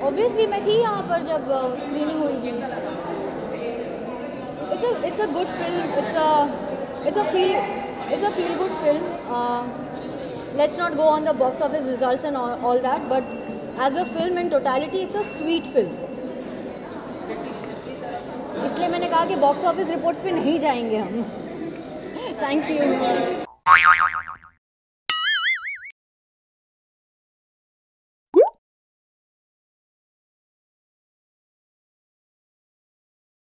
Obviously मैं थी यहाँ पर जब स्क्रीनिंग हुई थी। It's a good film. It's a feel good film. Let's not go on the box office results and all that, but as a film in totality, it's a sweet film. इसलिए मैंने कहा कि box office reports पे नहीं जाएंगे हम। Thank you.